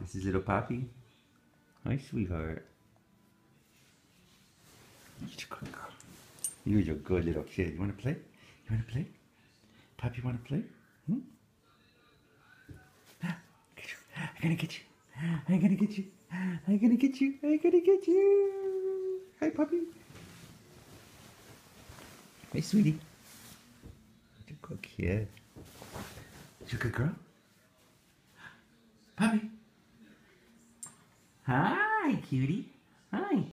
This is little Poppy. Hi, sweetheart. You're a good little kid. You want to play? You want to play? Poppy, you want to play? Hmm? I'm gonna get you. I'm gonna get you. I'm gonna get you. I'm gonna get you. Hi, Poppy. Hey, sweetie. You're a good kid. You a good girl? Poppy. Hi, cutie. Hi.